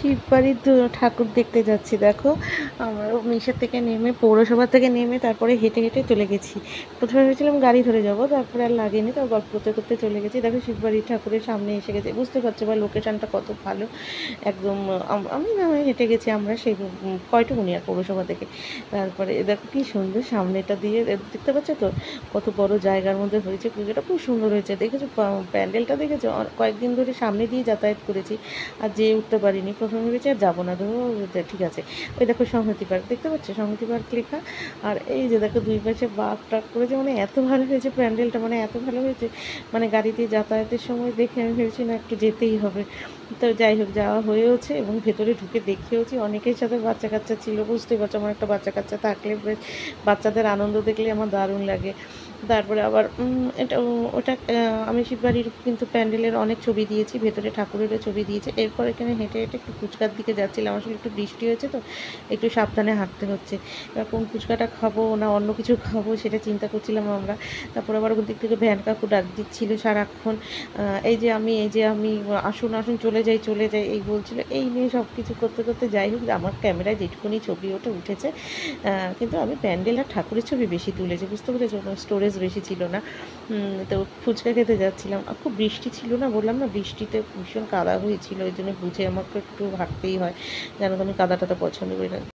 শিববাড়ির ঠাকুর দেখতে যাচ্ছি। দেখো আমরা মিশর থেকে নেমে, পৌরসভা থেকে নেমে তারপরে হেঁটে হেঁটে চলে গেছি। প্রথমে ভেবেছিলাম গাড়ি ধরে যাব, তারপরে আর লাগেনি, তো গল্প করতে করতে চলে গেছি। দেখো শিববাড়ির ঠাকুরের সামনে এসে গেছে, বুঝতে পারছো বা লোকেশানটা কত ভালো। একদম আমি না হয় হেঁটে গেছি আমরা সেই কয়টুকুনি আর পৌরসভা থেকে। তারপরে দেখো কি সুন্দর সামনেটা দিয়ে দেখতে পাচ্ছ তো কত বড় জায়গার মধ্যে হয়েছে পুজোটা, খুব সুন্দর হয়েছে। দেখেছো প্যান্ডেলটা দেখেছো? কয়েকদিন ধরে সামনে দিয়ে যাতায়াত করেছি আর যেয়ে উঠতে পারিনি। প্রথমে ভেবেছি আর যাবো না, ধরো ঠিক আছে। ওই দেখো সংহতি পার্ক দেখতে পাচ্ছ, সংহতি পার্ক লেখা। আর এই যে দেখো দুই পাশে বাঘ টাক করেছে, মানে এত ভালো হয়েছে প্যান্ডেলটা, মানে এত ভালো হয়েছে, মানে গাড়িতে যাতায়াতের সময় দেখে আমি ভেবেছি না একটু যেতেই হবে। তো যাই হোক, যাওয়া হয়েওছে এবং ভেতরে ঢুকে দেখেওছি। অনেকের সাথে বাচ্চা কাচ্চা ছিল, বুঝতেই পারছো আমার একটা বাচ্চা কাচ্চা থাকলে বেশ, বাচ্চাদের আনন্দ দেখলে আমার দারুণ লাগে। তারপরে আবার এটা ওটা আমি শিববাড়ির কিন্তু প্যান্ডেলের অনেক ছবি দিয়েছি, ভেতরে ঠাকুরেরও ছবি দিয়েছি। এরপর এখানে হেঁটে হেঁটে একটু ফুচকার দিকে যাচ্ছিলাম, আসলে একটু বৃষ্টি হয়েছে তো একটু সাবধানে হাঁটতে হচ্ছে। এবার কোন ফুচকাটা খাবো না অন্য কিছু খাবো সেটা চিন্তা করছিলাম আমরা। তারপর আবার ওর দিক থেকে ভ্যান কাকু ডাক দিচ্ছিল সারাক্ষণ, এই যে আমি আসুন আসুন, চলে যাই চলে যাই এই বলছিল। এই নিয়ে সব কিছু করতে করতে যাই হোক, আমার ক্যামেরায় যেটুকুনি ছবি ওটা উঠেছে। কিন্তু আমি প্যান্ডেল আর ঠাকুরের ছবি বেশি তুলেছি, বুঝতে পেরেছো? স্টোরেজ বেশি ছিল না। তো ফুচকা খেতে যাচ্ছিলাম, আর খুব বৃষ্টি ছিল না, বললাম না বৃষ্টিতে ভীষণ কাদা হয়েছিল, ওই জন্য বুঝে আমাকে একটু হাঁটতেই হয়, জানো তো আমি কাদা টাদা পছন্দ করি না।